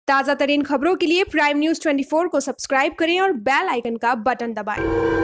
ताज़ा तरीन खबरों के लिए प्राइम न्यूज़ 24 को सब्सक्राइब करें और बेल आइकन का बटन दबाएं।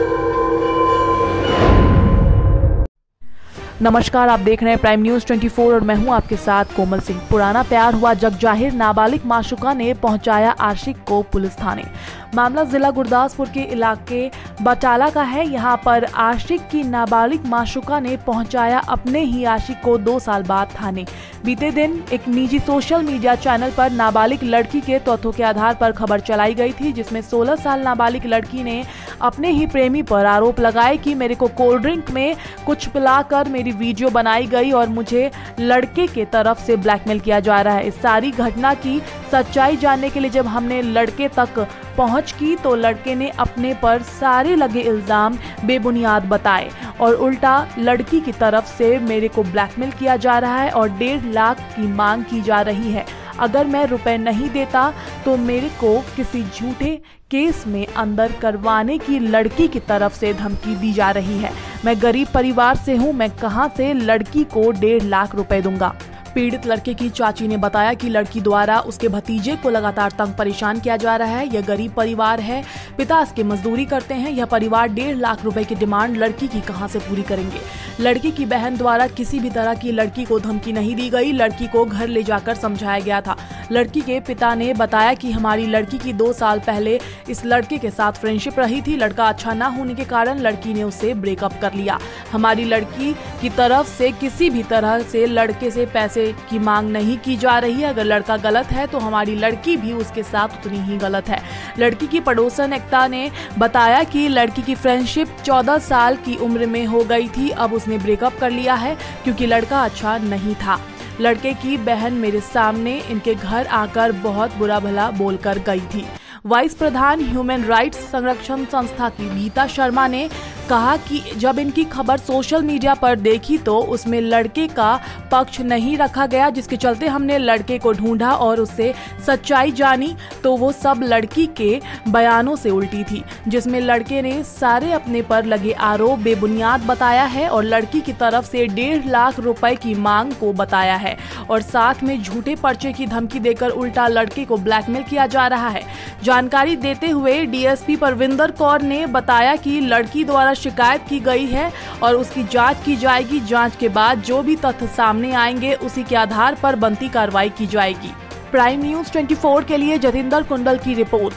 नमस्कार, आप देख रहे हैं प्राइम न्यूज़ 24 और मैं हूं आपके साथ कोमल सिंह। पुराना प्यार हुआ जग जाहिर, नाबालिग माशूका ने पहुंचाया आशिक को पुलिस थाने। मामला जिला गुरदासपुर के इलाके बटाला का है। यहां पर आशिक की नाबालिग माशूका ने पहुंचाया अपने ही आशिक को 2 साल बाद थाने। बीते दिन एक निजी सोशल मीडिया चैनल पर नाबालिग लड़की के तथ्यों के आधार पर खबर चलाई गई थी, जिसमें 16 साल नाबालिग लड़की ने अपने ही प्रेमी पर आरोप लगाए कि मेरे को कोल्ड ड्रिंक में कुछ पिलाकर मेरी वीडियो बनाई गई और मुझे लड़के के तरफ से ब्लैकमेल किया जा रहा है। इस सारी घटना की सच्चाई जानने के लिए जब हमने लड़के तक पहुंच की तो लड़के ने अपने पर सारे लगे इल्जाम बेबुनियाद बताए और उल्टा लड़की की तरफ से मेरे को ब्लैकमेल किया जा रहा है और 1.5 लाख की मांग की जा रही है। अगर मैं रुपए नहीं देता तो मेरे को किसी झूठे केस में अंदर करवाने की लड़की की तरफ से धमकी दी जा रही है। मैं गरीब परिवार से हूं, मैं कहां से लड़की को 1.5 लाख रुपए दूंगा। पीड़ित लड़के की चाची ने बताया कि लड़की द्वारा उसके भतीजे को लगातार तंग परेशान किया जा रहा है। यह गरीब परिवार है, पिता इसकी मजदूरी करते हैं। यह परिवार 1.5 लाख रुपए की डिमांड लड़की की कहां से पूरी करेंगे। लड़की की बहन द्वारा किसी भी तरह की लड़की को धमकी नहीं दी गई। लड़की को घर ले जाकर समझाया गया था। लड़की के पिता ने बताया कि हमारी लड़की की 2 साल पहले इस लड़के के साथ फ्रेंडशिप रही थी। लड़का अच्छा ना होने के कारण लड़की ने उससे ब्रेकअप कर लिया। हमारी लड़की की तरफ से किसी भी तरह से लड़के से पैसे की मांग नहीं की जा रही है। अगर लड़का गलत है तो हमारी लड़की भी उसके साथ उतनी ही गलत है। लड़की की पड़ोसन एकता ने बताया कि लड़की की फ्रेंडशिप 14 साल की उम्र में हो गई थी। अब उसने ब्रेकअप कर लिया है क्योंकि लड़का अच्छा नहीं था। लड़के की बहन मेरे सामने इनके घर आकर बहुत बुरा भला बोलकर गई थी। वाइस प्रधान ह्यूमन राइट्स संरक्षण संस्था की गीता शर्मा ने कहा कि जब इनकी खबर सोशल मीडिया पर देखी तो उसमें लड़के का पक्ष नहीं रखा गया, जिसके चलते हमने लड़के को ढूंढा और उससे सच्चाई जानी तो वो सब लड़की के बयानों से उल्टी थी, जिसमें लड़के ने सारे अपने पर लगे आरोप बेबुनियाद बताया है और लड़की की तरफ से 1.5 लाख रुपए की मांग को बताया है और साथ में झूठे पर्चे की धमकी देकर उल्टा लड़के को ब्लैकमेल किया जा रहा है। जानकारी देते हुए डीएसपी परविंदर कौर ने बताया कि लड़की द्वारा शिकायत की गई है और उसकी जांच की जाएगी। जांच के बाद जो भी तथ्य सामने आएंगे उसी के आधार पर बनती कार्रवाई की जाएगी। प्राइम न्यूज़ 24 के लिए जतिंदर कुंडल की रिपोर्ट।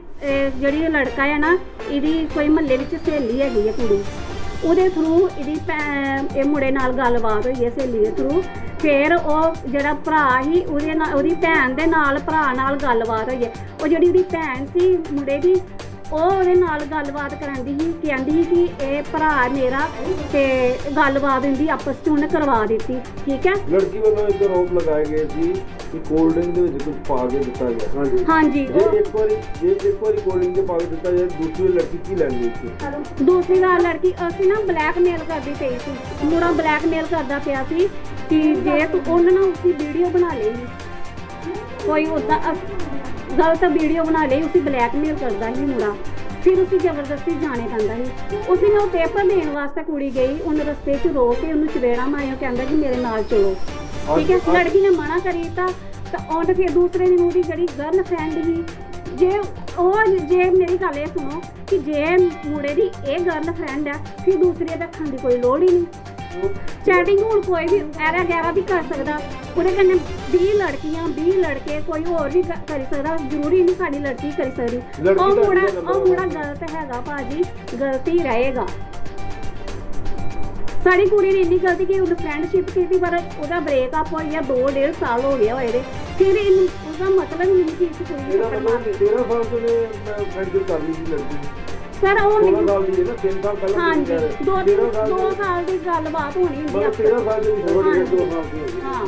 ਜਿਹੜੀ ਲੜਕਾ ਹੈ ਨਾ, ਇਹਦੀ ਕੋਈ ਮਹੱਲੇ ਵਿੱਚ ਸਹੇਲੀ ਹੈਗੀ ਹੈ ਕੁੜੀ, ਉਹਦੇ ਥਰੂ ਇਹਦੀ ਇਹ ਮੁੰਡੇ ਨਾਲ ਗੱਲਬਾਤ ਹੋਈ ਹੈ ਸਹੇਲੀ ਦੇ ਥਰੂ। ਫਿਰ ਉਹ ਜਿਹੜਾ ਭਰਾ ਸੀ ਉਹਦੇ ਨਾਲ, ਉਹਦੀ ਭੈਣ ਦੇ ਨਾਲ ਭਰਾ ਨਾਲ ਗੱਲਬਾਤ ਹੋਈ ਹੈ। ਉਹ ਜਿਹੜੀ ਉਹਦੀ ਭੈਣ ਸੀ ਮੁੰਡੇ ਦੀ, ਉਹਦੇ ਨਾਲ ਗੱਲਬਾਤ ਕਰਾਂਦੀ ਸੀ, ਕਹਿੰਦੀ ਸੀ ਕਿ ਇਹ ਭਰਾ ਮੇਰਾ ਤੇ ਗੱਲਬਾਤ ਹੁੰਦੀ ਆਪਸ 'ਚ ਉਹਨੇ ਕਰਵਾ ਦਿੱਤੀ। ਠੀਕ ਹੈ। ਲੜਕੀ ਵੱਲੋਂ ਇੱਕ ਆਰੋਪ ਲਗਾਏ ਗਏ ਸੀ ਕਿ ਕੋਲਡ ਡਰਿੰਕ ਦੇ ਵਿੱਚ ਕੁਝ ਪਾ ਕੇ ਦਿੱਤਾ ਗਿਆ। ਹਾਂਜੀ ਜੇ ਇੱਕ ਵਾਰੀ ਕੋਲਡ ਡਰਿੰਕ ਪਾ ਕੇ ਦਿੱਤਾ ਜਾਏ, ਦੂਸਰੀ ਲੜਕੀ ਕੀ ਲੈਂਦੀ ਸੀ? ਦੂਸਰੀ ਵਾਰ ਲੜਕੀ ਅਸੀਂ ਨਾ ਬਲੈਕਮੇਲ ਕਰਦੀ ਪਈ ਸੀ। ਮੁੰਡਾ ਬਲੈਕਮੇਲ ਕਰਦਾ ਪਿਆ ਸੀ ਕਿ ਜੇ ਤੂੰ ਉਹਨਾਂ ਨਾਲ ਉਸਦੀ ਵੀਡੀਓ ਬਣਾ ਲੇਗੀ, ਕੋਈ ਉੱਦਾਂ गलत वीडियो बना ली, उसी ब्लैकमेल करता ही मुड़ा। फिर उसी जबरदस्ती जाने पैंदा ही। उसने वो पेपर देने वास्ते कुड़ी गई, उन्हें रस्ते च रोक के उन्हें चपेड़ा मारिया, कहता कि मेरे नाल चलो। ठीक है। लड़की ने मना करी तो उन्हें फिर दूसरे दिन उसकी जी गर्ल फ्रेंड ही जे मेरी गल ये सुनो कि जे मुड़े की ये गर्ल फ्रेंड है फिर दूसरी रखने की कोई लोड़ ही नहीं। चैटिंग हूँ कोई भी ऐरा गैरा भी कर सकता, ਉਹਦੇ कन्नै 20 लड़कियां 20 लड़के कोई होर भी करी सकता, जरूरी नहीं साड़ी लड़की करी सकती। ਉਹ ਮੁੰਡਾ गलत हैगा भाजी, गलती रहेगा। साड़ी कुड़ी ने इन्नी गलती की, उन्हें फ्रेंडशिप की थी पर उसका ब्रेकअप हो गया, 2.5 साल हो गया होए। फिर उसका मतलब ही नहीं कि कुड़ी 13 साल से फ्रेंडशिप कर ली थी लड़की। सर वो हाँ जी, 2 साल की गलबात होनी हाँ।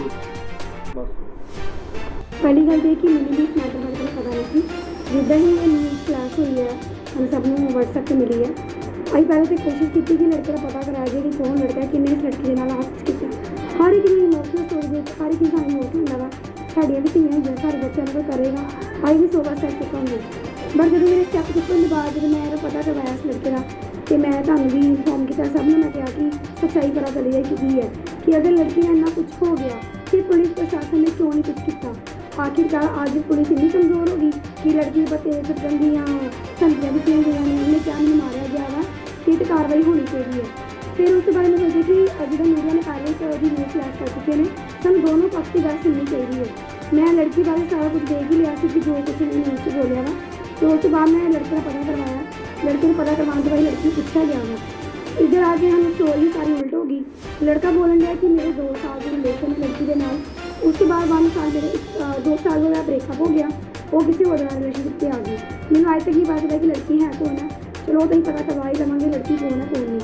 पहली गल ये कि मैंने भी इस मैटर बारे पता नहीं थी। जिदा ही ये न्यूज़ फ्लैश हुई है हम सब ने व्हाट्सएप से मिली है। अभी पहले तो कोशिश की कि लड़के का पता करा जाए कि कौन लड़का है, किन्ने इस लड़की के नाल हाथ किया। हर एक इमोशनल स्टोरी हर एक इंसान इमोशनल होंगे। साड़ियाँ भी धियाँ हुई सारे बच्चों को करेगा। अभी भी 16 स्टेप चुका होंगे, बट जो मेरे स्टैप चुकने के बाद जब मैं पता करवाया इस लड़के का तो मैं तुहानू भी इनफॉर्म किया, सब ने मैं कहा कि सच्चाई पता चली है कि है कि अगर लड़की ने इन्ना कुछ हो गया फिर पुलिस प्रशासन ने क्यों नहीं कुछ किया। आखिरकार आज पुलिस इतनी कमज़ोर होगी कि लड़की पर तेज गंदियाँ धमकियाँ दी गई हैं, उन्हें क्या नहीं मारा गया वा कि तो कार्रवाई होनी चाहिए। फिर उस बारे में सोचे कि जो मीडिया ने कार्रवाई कर न्यूज़ फ्लैश कर चुके हैं, सू दोनों पक्ष की गल सुननी चाहिए। मैं लड़की बारे सारा कुछ देख ही लिया कि जो कुछ न्यूज़ से बोलिया वा, तो उस बाद मैं लड़के का पता करवाया। लड़के को पता करवाने के बाद लड़की पूछा गया वा, इधर आके हम स्टोरी सारी उल्ट होगी। लड़का बोलन गया कि मेरे 2 साल की रिलेशन है लड़की के नाल, उसके बाद 1 साल मेरे 2 साल हो गया ब्रेकअप हो गया, वो किसी और रिलेशनशिप पे आ गई। मैंने आज तक ये बात है कि लड़की है कौन है, चलो तो ही पता करवा ही लवेंगे लड़की कौन है कौन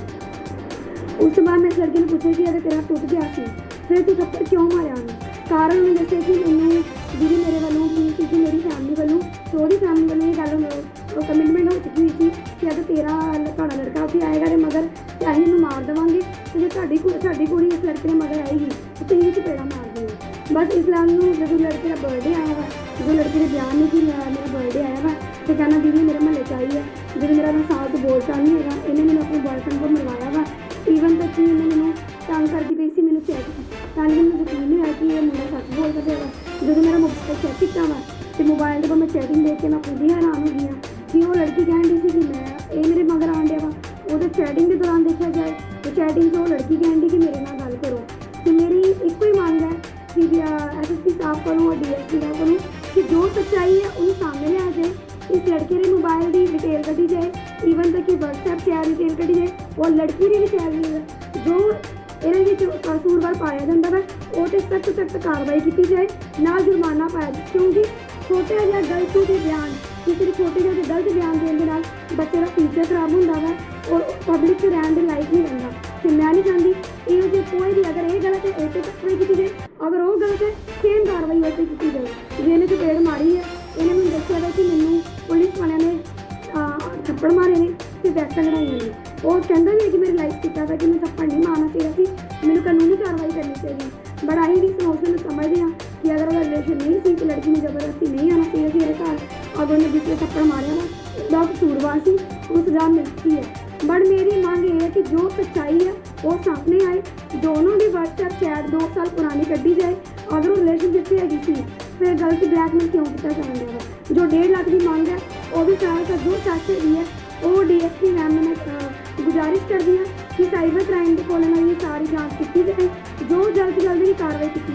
नहीं। उसके बाद मैं लड़के ने पूछा कि अगर तेरा टुट गया सी फिर तू थप्पड़ क्यों मारिया उन्हें। कारण उन्हें दसे कि मैंने दीदी मेरे वालों की मेरी फैमिली वालों तो वो फैमिली वालों ये गल कमिटमेंट हो चुकी हुई थी कि अगर तेरा ਤੁਹਾਡਾ लड़का उत्थे आएगा तो मगर अं मैं मार देवांगे, तो जो साड़ी कुड़ी इस लड़के ने मगर आएगी तो तुम चपेड़ा मार देंगे। बस इस लाल जो लड़के का बर्थडे आया वा, जो लड़के ने बयान नहीं कि मेरा बर्थडे आया वा, तो कहना दीदी मेरे महल च आई है, जो मेरा मैं साल तो बोल चाल नहीं है, इन्हें मैंने अपने बॉयफ्रेंड को मरवाया वा। ईवन तक कि इन्हें मैंने तंग करती पई सी, मैंने चेक ताकि मैंने यकीन नहीं आया कि ये मुंडा सच बोलता पिया। जो मेरा मोबाइल चेक किया वा तो मोबाइल पर मैं चैटिंग देख के मैं खुद ही हैरान हो गई हाँ कि वो लड़की कह दी थी कि मैं ये मेरे मगर आन दिया वा। वो चैटिंग के दौरान देखा जाए तो चैटिंग वो लड़की कह दी कि मेरे नाल गल करो। तो मेरी एक ही मांग है कि SSP साफ करूँ और DSP साफ करूँ कि जो सच्चाई है उन्हें सामने लिया जाए, इस लड़के ने मोबाइल की डिटेल कढ़ी जाए, ईवन तक कि WhatsApp चैट डिटेल कढ़ी जाए और लड़की की भी चैट जो इन्हें कसूरवार पाया जाता है वो तो सख्त कार्रवाई की जाए, ना जुर्माना पाया जाए। क्योंकि छोटा जहा गलत के बयान किसी छोटे जहे गलत बयान देने के नाल बच्चे का फ्यूचर खराब होता है और पब्लिक से रहने के लायक नहीं रहता। तो मैं नहीं चाहती ये जो कोई भी अगर ये गलत है उस पर कार्रवाई की जाए, अगर वो गलत है सेम कार्रवाई उस पर की जाए। जिन्हें चपेड़ मारी है इन्हें मैंने दसिया है कि मैनू पुलिस वाले ने थप्पड़ मारे ने तो वैक्टां कढ़ाइयां ने, वो कहता भी है कि मेरी लाइफ किया था कि मैं थप्पड़ नहीं मारना चाहिए थी, मैंने कानूनी कार्रवाई करनी चाहिए। बट अं भी समोसे में समझते हैं कि अगर वह रिलेशन नहीं सी तो लड़की ने जबरदस्ती नहीं आना चाहिए मेरे घर, अगर उन्हें दूसरे थप्पड़ मारे ना कसूरवार सी वो सजा मिलती है। बट मेरी मांग ये है कि जो सच्चाई है वो सामने आए, दोनों की WhatsApp चैट 2 साल पुरानी कढ़ी जाए। अगर वो रिलेशनशिप से हैगी सी फिर गलत ब्लैकमेल क्यों किया जाने है। जो 1.5 लाख की मांग है वो भी सारा का जो सच है वो DSP मैम ने मैं गुजारिश कर दी है कि साइबर क्राइम के कोल ये सारी जाँच की जाए, जो जल्द से जल्द की कार्रवाई की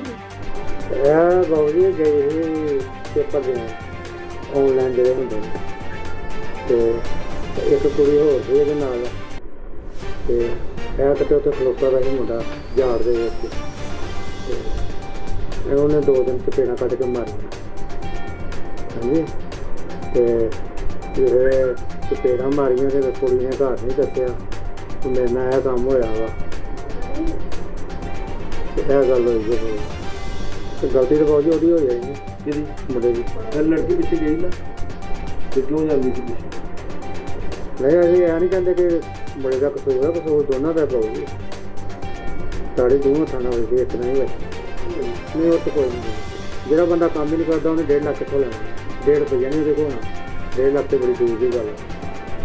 जाए। बहुत ही गए पेपर देने ऑनलाइन ਜਿਹੜੇ ਹੁੰਦੇ ਨੇ ਤੇ ਇੱਕ ਕੁੜੀ ਹੋਰ ਸੀ ਇਹਦੇ ਨਾਲ ਤੇ ਇਹ ਕਿਤੇ ਉੱਥੇ ਖਲੋਤਾ ਦਾ ਹੀ ਮੁੰਡਾ ਝਾੜ ਦੇ ਵਿੱਚ ਤੇ ਉਹਨੇ 2 ਦਿਨ ਚਪੇੜਾਂ ਕੱਢ ਕੇ ਮਾਰੀਆਂ ਹਾਂਜੀ ਤੇ ਜਿਹੜੇ ਚਪੇੜਾਂ ਮਾਰੀਆਂ ਤੇ ਕੁੜੀ ਨੇ ਘਰ ਨਹੀਂ ਦੱਸਿਆ ਕਿ ਮੇਰੇ ਨਾਲ ਇਹ ਕੰਮ ਹੋਇਆ ਵਾ ਤੇ ਇਹ ਗੱਲ ਹੋਈ ਜੀ ਤੇ ਗਲਤੀ ਤਾਂ ਬਹੁਤ ਉਹਦੀ ਹੋਈ ਹੈ जी मुंडे की लड़की पीछे गई ना तो क्यों जाती थी पीछे? नहीं अभी यह नहीं कहते कि मुंडे का कसूर है, कसूर दोनों का पाऊगी साड़ी दूँ थाना होगी इतना ही बस नहीं वो तो कोई नहीं। जो बंदा काम ही नहीं करता उन्हें 1.5 लाख कितों लेना, 1.5 रुपया नहीं वो होना, 1.5 लाख तो बड़ी दूर की गल है।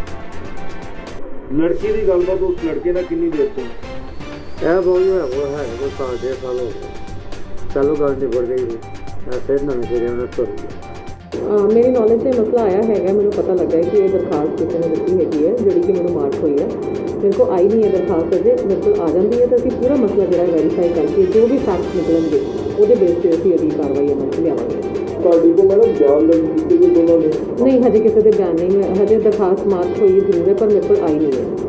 लड़की की गलबात उस लड़के ने कितनी देर तो यह बहुत है वो है कोई 1.5 साल हो गया, चलो गल निबड़ गई फिर नवे सिरे उन्हें तुर मेरी नॉलेज से मसला आया है, मैंने पता लगा है कि ये दरखास्त किसी ने दी हैगी है जी कि मैं मार्च हुई है, मेरे को आई नहीं है दरखास्त अजे, मेरे को आ जाती है तो अभी पूरा मसला जो वेरीफाई करके जो भी फैक्ट निकलेंगे वो बेस पर अभी अगली कार्रवाई अमल च लियावांगे। नहीं हजे किसी के बयान नहीं, मैं हजे दरखास्त मार्च हुई जरूर है पर मेरे को आई नहीं है।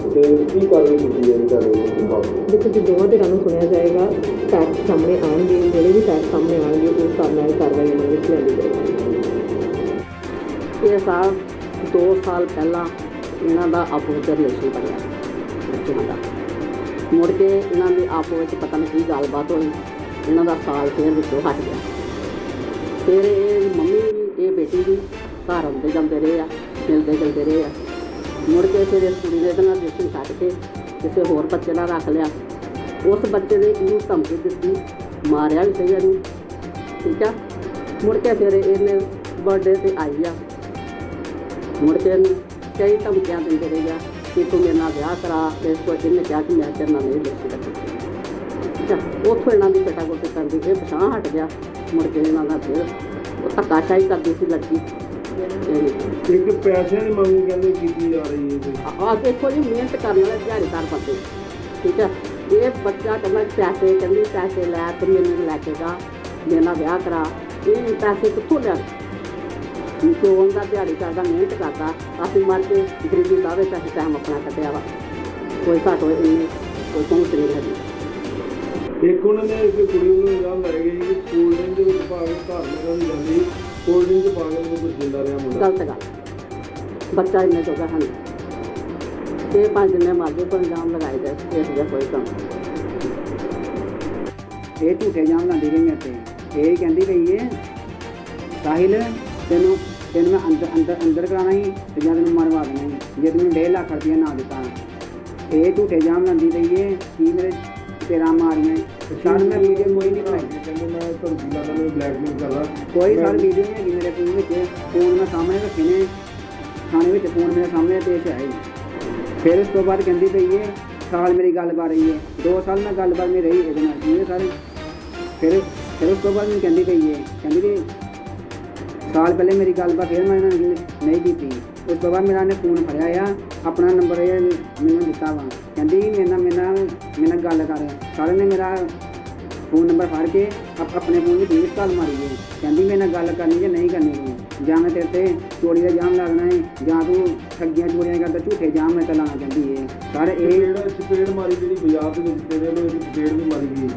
देखो जी दोवां धिरां नूं सुनिया जाएगा, फैक्ट सामने आएंगे, जोड़े भी फैक्ट सामने आएंगे उस हिसाब नाल कार्रवाई अमल में लियाई जाएगी। ये साल 2 साल पहला इन्हां दा आपस विच रिलेशन बनिया बच्चों का, मुड़ के इन्हां दी आपस विच पता नहीं की गलबात होई, इन्हां दा साल फिर विचों हट गया। फिर ये मम्मी भी ये बेटी भी घर आउंदे जांदे रहे, मिलते जुलते रहे, मुड़ के फिर इस कुड़ी ने रिलेशन छड्ड के किसी होर बच्चे नाल रख लिया। उस बच्चे ने इनू धमकी दी, मारिया भी सही इनू, ठीक है। मुड़ के फिर इन्हें बर्थडे से आई आ, मुड़ के कई धमकियां देंदे रहे कि तू मेरे नाल ब्याह करा, इसको इन्हें कहा कि मैं तेरे नाल नहीं दोस्ती रखी, ठीक है। उतों इन्हों की कटाकुटी करती फिर पछां हट गया, ਮੁੜ ਕੇ ਇਹਨਾਂ ਦਾ ਫਿਰ ਉਹ ਧੱਕਾਸ਼ਾਹੀ ਕਰਦੀ ਸੀ ਲੜਕੀ। ਇੱਕ ਪੈਸਿਆਂ ਦੀ ਮੰਗ ਕਹਿੰਦੇ ਕੀਤੀ ਜਾ ਰਹੀ ਹੈ। ਆ ਦੇਖੋ ਜੀ, ਮਿਹਨਤ ਕਰਨ ਵਾਲੇ ਦਿਹਾੜੀਦਾਰ ਬੰਦੇ, ਠੀਕ ਹੈ। ਇਹ ਬੱਚਾ ਕਹਿੰਦਾ ਪੈਸੇ, ਕਹਿੰਦੀ ਪੈਸੇ ਲੈ ਤੇ ਮੈਨੂੰ ਲੈ ਕੇ ਜਾ, ਮੇਰੇ ਨਾਲ ਵਿਆਹ ਕਰਾ। ਇਹ ਪੈਸੇ ਕਿੱਥੋਂ ਲਿਆ? ਪਿਓ ਦਾ ਦਿਹਾੜੀ ਕਰਦਾ, ਮਿਹਨਤ ਕਰਦਾ, ਅਸੀਂ ਮਰ ਕੇ ਗਰੀਬੀ ਦਾ ਵਿੱਚ ਅਸੀਂ ਟਾਈਮ ਆਪਣਾ ਕੱਢਿਆ ਵਾ। ਕੋਈ ਘੱਟ ਹੋਏ ਇੰਨੀ ਕੋਈ ਪਹੁੰਚ ਨਹੀਂ ਹੈਗੀ। ਇੱਕ ਉਹਨਾਂ ਨੇ ਇੱਕ ਕੁੜੀ ਨੂੰ ਇਲਜ਼ਾਮ ਲਾਇਆ ਗਿਆ ਕਿ ਕੋਲਡ ਡਰਿੰਕ ਦੇ ਵਿੱਚ ਪਾ ਕੇ ਘਰ ਲਗਾ ਦੀ ਜਾਂਦੀ, ਕੋਲਡ ਡਰਿੰਕ 'ਚ ਪਾ ਕੇ ਉਹਨੂੰ ਕੁਝ ਦਿੰਦਾ ਰਿਹਾ ਮੁੰਡਾ। ਗਲਤ ਗੱਲ, ਬੱਚਾ ਇੰਨੇ ਜੋਗਾ ਹੈ ਨਹੀਂ। ਇਹ 5 ਦਿਨ ਮਾਰਦੇ ਪਰ ਇਲਜ਼ਾਮ ਲਗਾਏ ਗਏ, ਇਸ ਦਾ ਕੋਈ ਕੰਮ। ਇਹ ਝੂਠੇ ਇਲਜ਼ਾਮ ਲਾਉਂਦੀ ਰਹੀ ਮੇਰੇ 'ਤੇ। ਇਹ ਕਹਿੰਦੀ ਪਈ ਹੈ ਸਾਹਿਲ ਤੈਨੂੰ ਮੈਂ ਅੰਦਰ ਕਰਾਉਣਾ ਸੀ ਤੇ ਜਾਂ ਤੈਨੂੰ ਮਰਵਾ ਦੇਣਾ ਸੀ ਜੇ ਤੈਨੂੰ 1.5 ਲੱਖ ਰੁਪਇਆ ਨਾ ਦਿੱਤਾ। ਇਹ ਝੂਠੇ ਇਲਜ਼ਾਮ ਲਾਉਂਦੀ ਰਹੀ ਹੈ ਕਿ ਮੇਰੇ ਤੇਰਾ ਮਾਰੀਆਂ। ਸਰ ਮੈਂ ਵੀਡੀਓ ਕੋਈ ਨਹੀਂ ਬਣਾਈ, ਕਹਿੰਦੇ ਮੈਂ ਧਮਕੀ ਲਾਦਾ, ਮੈਨੂੰ ਬਲੈਕਮੇਲ ਕਰਦਾ। ਕੋਈ ਸਰ ਵੀਡੀਓ ਨਹੀਂ ਹੈਗੀ ਮੇਰੇ ਫੋਨ ਵਿੱਚ। ਫੋਨ ਮੈਂ ਸਾਹਮਣੇ ਰੱਖੇ ਨੇ, ਥਾਣੇ ਵਿੱਚ ਫੋਨ ਮੇਰੇ ਸਾਹਮਣੇ ਪੇਸ਼ ਆਇਆ ਜੀ। ਫਿਰ ਉਸ ਤੋਂ ਬਾਅਦ ਕਹਿੰਦੀ ਪਈ ਹੈ ਸਾਲ ਮੇਰੀ ਗੱਲਬਾਤ ਰਹੀ ਹੈ, 2 ਸਾਲ ਮੈਂ ਗੱਲਬਾਤ ਨਹੀਂ ਰਹੀ ਇਹਦੇ ਨਾਲ ਜੀ ਸਰ। ਫਿਰ ਉਸ ਤੋਂ ਬਾਅਦ ਮੈਨੂੰ ਕਹਿੰਦੀ ਪਈ ਹੈ, ਕਹਿੰਦੀ ਕਿ ਸਾਲ ਪਹਿਲੇ ਮੇਰੀ ਗੱਲਬਾਤ ਫਿਰ ਮੈਂ ਇਹਨਾਂ ਨੇ ਨਹੀਂ ਕੀਤੀ। ਉਸ ਤੋਂ ਬਾਅਦ ਮੇਰਾ ਨੇ ਫੋਨ ਫੜਿਆ ਆ, ਆਪਣਾ ਨੰਬਰ ਇਹ ਮੈਨੂੰ ਦਿੱਤਾ ਵਾ, ਕਹਿੰਦੀ ਮੇਰੇ ਨਾਲ ਗੱਲ ਕਰ। ਸਾਰੇ ਨੇ ਮੇਰਾ ਫੋਨ ਨੰਬਰ ਫੜ ਕੇ ਆਪਣੇ ਫੋਨ ਵਿੱਚ 20 ਕਾਲ ਮਾਰੀ ਹੈ। ਕਹਿੰਦੀ ਮੇਰੇ ਨਾਲ ਗੱਲ ਕਰਨੀ ਜਾਂ ਨਹੀਂ ਕਰਨੀ, ਜਾਂ ਮੈਂ ਤੇਰੇ 'ਤੇ ਚੋਰੀ ਦਾ ਇਲਜ਼ਾਮ ਲਾਉਣਾ ਹੈ ਜਾਂ ਤੂੰ ਠੱਗੀਆਂ ਚੋਰੀਆਂ ਕਰਦਾ, ਝੂਠੇ ਇਲਜ਼ਾਮ ਮੈਂ ਤਾਂ ਲਾਉਣਾ ਚਾਹੁੰਦੀ ਹੈ। ਸਾਰੇ ਇਹ ਚਪੇੜ ਮਾਰੀ ਜਿਹੜੀ ਬਾਜ਼ਾਰ ਦੇ ਵਿੱਚ ਤੇਰੇ ਨੂੰ ਚਪੇੜ ਵੀ ਮਾਰੀ ਗਈ।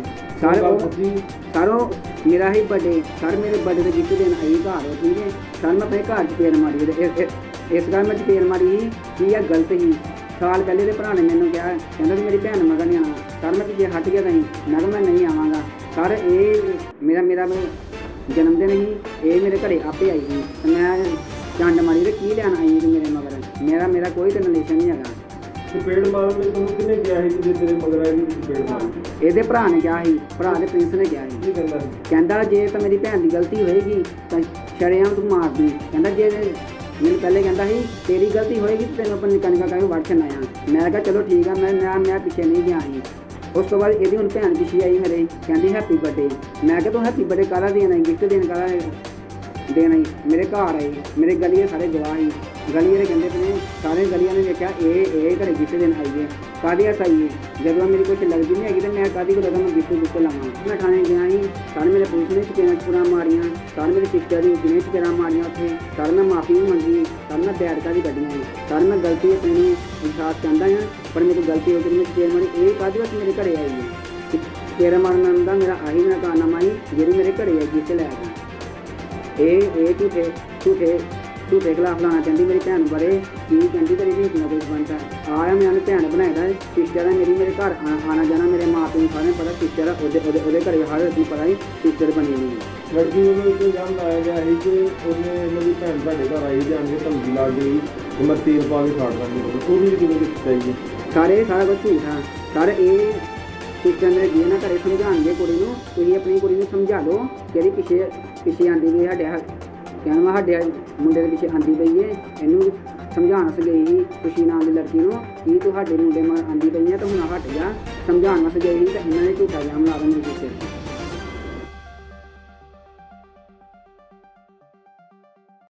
ਸਾਰੋ ਮੇਰਾ ਹੀ ਬਰਥਡੇ, ਸਰ ਮੇਰੇ ਬਰਥਡੇ ਦੇ ਗਿਫਟ ਦੇਣ ਆਈ ਘਰ, ਠੀਕ ਹੈ ਸਰ। ਮੈਂ ਆਪਣੇ ਘਰ ਚਪੇੜ ਮਾਰੀ, ਇਸ ਗੱਲ ਮੈਂ ਚਪੇੜ ਮਾਰੀ ਕਿ ਇਹ ਗਲਤ ਹੀ। ਸਾਲ ਪਹਿਲੇ ਦੇ ਭਰਾ ਨੇ ਮੈਨੂੰ ਕਿਹਾ, ਕਹਿੰਦਾ ਕਿ ਮੇਰੀ ਭੈਣ ਮਗਰ ਨਹੀਂ ਆਉਣਾ। ਸਰ ਮੈਂ ਪਿੱਛੇ ਹਟ ਗਿਆ ਨਹੀਂ, ਮੈਂ ਕਿਹਾ ਮੈਂ ਨਹੀਂ ਆਵਾਂਗਾ। ਸਰ ਇਹ ਮੇਰਾ ਜਨਮ ਦਿਨ ਹੀ, ਇਹ ਮੇਰੇ ਘਰੇ ਆਪੇ ਆਈ ਸੀ। ਮੈਂ ਚੰਡ ਮਾਰੀ ਤੇ ਕੀ ਲੈਣ ਆਈ ਸੀ ਮੇਰੇ ਮਗਰ? ਮੇਰਾ ਕੋਈ ਤਾਂ ਰਿਲੇਸ਼ਨ ਨਹੀਂ ਹੈਗਾ। ਚਪੇੜ ਮਾਰਨ ਲਈ ਤੁਹਾਨੂੰ ਕਿਹਨੇ ਕਿਹਾ ਸੀ ਕਿ ਤੇਰੇ ਮਗਰ ਆਈ ਕਿ ਚਪੇੜ ਮਾਰੀ? ਇਹਦੇ ਭਰਾ ਨੇ ਕਿਹਾ ਸੀ, ਭਰਾ ਦੇ ਪ੍ਰਿੰਸ ਨੇ ਕਿਹਾ ਸੀ। ਕੀ ਕਹਿੰਦਾ? ਕਹਿੰਦਾ ਜੇ ਤਾਂ ਮੇਰੀ ਭੈਣ ਦੀ ਗਲਤੀ ਹੋਏਗੀ ਤਾਂ ਸ਼ਰੇਆਮ ਤੂੰ ਮਾਰ ਦੀ। ਕਹਿੰਦਾ ਜੇ ਮੈਨੂੰ ਪਹਿਲੇ ਕਹਿੰਦਾ ਸੀ ਤੇਰੀ ਗਲਤੀ ਹੋਏਗੀ ਤਾਂ ਤੈਨੂੰ ਆਪਣੀ ਨਿੱਕਾ ਕਰਕੇ ਵੜ ਛੱਡਣਾ ਆ। ਮੈਂ ਕਿਹਾ ਚਲੋ ਠੀਕ ਆ, ਮੈਂ ਪਿੱਛੇ ਨਹੀਂ ਗਿਆ ਸੀ। ਉਸ ਤੋਂ ਬਾਅਦ ਇਹਦੀ ਹੁਣ ਭੈਣ ਪਿੱਛੇ ਆਈ ਮੇਰੇ, ਕਹਿੰਦੀ ਹੈਪੀ ਬਰਥਡੇ। ਮੈਂ ਕਿਹਾ ਤੂੰ ਹੈਪੀ ਬਰਥਡੇ ਕਾਹਦਾ ਦੇਣਾ, ਗਿਫਟ ਦੇਣ ਕਾਹਦਾ ਦੇਣਾ ਹੀ? ਮੇਰੇ ਘਰ ਆਏ, ਮੇਰੇ ਗਲੀਏ ਸਾਰੇ ਗਵਾਹ ਸੀ। ਗਲੀਏ ਦੇ ਕਹਿੰਦੇ ਨੇ, ਸਾਰੇ ਗਲੀਆਂ ਨੇ ਵੇਖਿਆ ਇਹ ਘਰੇ ਗਿਫਟ ਦੇਣ ਆਈ ਹੈ। ਕਾਹਦੀ ਆਸ ਆਈ ਹੈ? ਜਦੋਂ ਮੇਰੀ ਕੁਛ ਲੱਗਦੀ ਨਹੀਂ ਹੈਗੀ ਤਾਂ ਮੈਂ ਕਾਹਦੀ ਕੋਲ ਮੈਂ ਗਿਫਟ ਲਾਵਾਂ? ਮੈਂ ਥਾਣੇ ਗਿਆ ਸੀ, ਸਾਰੇ ਮੇਰੇ ਪੁਲਿਸ ਨੇ ਚਪੇੜਾਂ ਮਾਰੀਆਂ, ਸਾਰੇ ਮੇਰੇ ਸਿਸਟਰ ਦੀ ਜਿਹਨੇ ਚਪੇੜਾਂ ਮਾਰੀਆਂ ਉੱਥੇ। ਸਰ ਮੈਂ ਮਾਫੀ ਵੀ ਮੰਗੀ, ਸਰ ਮੈਂ ਬੈਠਕਾਂ ਵੀ ਕੱਢੀਆਂ ਸੀ। ਸਰ ਮੈਂ ਗਲਤੀ ਆਪਣੀ ਨੂੰ ਅਹਿਸਾਸ ਕਰਦਾ ਹਾਂ, ਪਰ ਮੇਰੀ ਗਲਤੀ ਹੋ ਗਈ, ਮੈਂ ਚਪੇੜ ਮਾਰੀ। ਇਹ ਕਾਹਦੀ ਵਾਸਤੇ ਮੇਰੇ ਘਰੇ ਆਈ ਹੈ? ਚਪੇੜ ਮਾਰਨ ਦਾ ਮੇਰਾ ਆਹੀ ਮੇਰਾ ਕਾਰਨਾਮਾ ਸੀ ਜਿਹੜੀ ਮੇਰੇ ਘਰੇ ਆਈ ਗਿਫਟ ਲੈ ਕੇ। ਇਹ ਝੂਠੇ ਖਿਲਾਫ ਲਾਉਣਾ ਚਾਹੁੰਦੀ ਮੇਰੀ ਭੈਣ ਬਾਰੇ। ਕੀ ਕਹਿੰਦੀ ਤੇਰੀ ਵੀ ਨਾ ਕੋਈ ਬਣਦਾ ਆਇਆ, ਮੈਂ ਉਹਨੂੰ ਭੈਣ ਬਣਾਇਆ ਦਾ। ਸਿਸਟਰ ਹੈ ਮੇਰੀ, ਮੇਰੇ ਘਰ ਆਉਣਾ ਜਾਣਾ, ਮੇਰੇ ਮਾਂ ਪਿਓ ਨੂੰ ਸਾਰਿਆਂ ਨੂੰ ਪਤਾ ਸਿਸਟਰ ਹੈ। ਉਹਦੇ ਘਰੇ ਹਰ ਇੱਕ ਨੂੰ ਪਤਾ ਹੀ ਸਿਸਟਰ ਬਣੀ ਹੋਈ ਹੈ। ਲੜਕੀ ਵੱਲੋਂ ਇੱਕ ਇਲਜ਼ਾਮ ਲਾਇਆ ਗਿਆ ਸੀ ਕਿ ਉਹਨੇ ਇਹਨਾਂ ਦੀ ਭੈਣ ਤੁਹਾਡੇ ਘਰ ਆਈ ਜਾਣ ਕੇ ਧਮਕੀ ਲਾ ਗਈ ਕਿ ਮੈਂ ਤੇਲ ਪਾ ਕੇ ਸਾੜ ਦਾਂਗੀ। ਉਹ ਵੀ ਕਿਵੇਂ ਕੀਤੀ ਚਾਹੀਦੀ? ਸਾਰਾ ਕੁਝ ਝੂਠ ਆ ਸਰ। ਇਹ ਸਿਸਟਰ ਮੇਰੇ ਜੀ ਨਾ ਘਰੇ ਸਮਝਾਉਣਗੇ ਕੁੜੀ ਨੂੰ, ਤੁਸੀਂ ਆਪਣੀ ਕੁੜੀ ਨੂੰ ਸਮਝਾ ਲਓ ਜਿਹੜੀ ਪਿੱਛੇ ਆਉਂਦੀ ਵੀ ਸਾਡੇ ਕਹਿੰਦਾ ਸਾਡੇ ਮੁੰਡੇ ਦੇ ਪਿੱਛੇ ਆਂਦੀ ਪਈ ਹੈ। ਇਹਨੂੰ ਸਮਝਾਉਣ ਵਾਸਤੇ ਗਈ ਸੀ ਖੁਸ਼ੀ ਨਾਮ ਦੀ ਲੜਕੀ ਨੂੰ ਕਿ ਤੁਹਾਡੇ ਮੁੰਡੇ ਮਗਰ ਆਂਦੀ ਪਈ ਹੈ ਤਾਂ ਹੁਣ ਹਟ ਜਾ। ਸਮਝਾਉਣ ਵਾਸਤੇ ਗਈ ਸੀ ਤਾਂ ਇਹਨਾਂ ਨੇ ਝੂਠਾ ਇਲਜ਼ਾਮ ਲਾ ਦਿੰਦੇ ਸੀ।